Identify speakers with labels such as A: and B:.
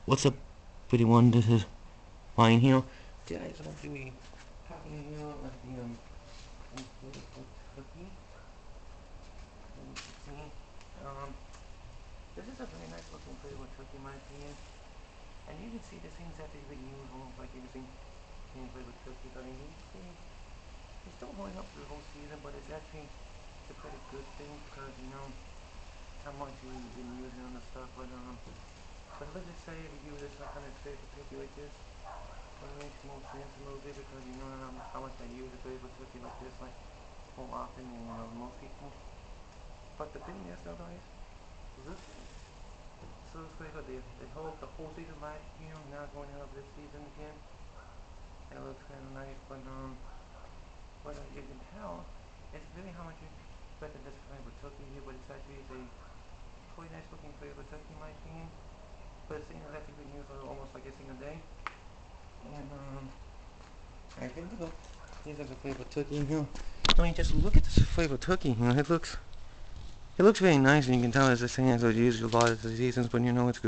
A: What's up, pretty one? This is mine here. Today I just want to be talking here at the inflatable cookie. And you can see, this is a very nice looking inflatable cookie in my opinion. And you can see this thing's actually been used almost like anything inflatable cookie. But I mean, you can see it's still holding up for the whole season, but it's actually a pretty good thing because how much you've been using on the stuff. But let's just say if you use this kind of inflatable cookie like this. It makes more sense a little bit because you know how much I use a paper cookie like this, like more often than most people. But the thing is though guys, look, so it's pretty good. They hold the whole season last year, now going out this season again. And it looks kind of nice, but as you can tell, it's really how much you expect in this flavor cookie here, but it's actually a pretty nice looking flavor cookie in my opinion. But it's thing that's actually been used almost like a single day. And I think these are the flavor turkey in here. I mean, just look at this flavor turkey. It looks very nice, and you can tell it's the same as I use a lot of the seasons. But it's good.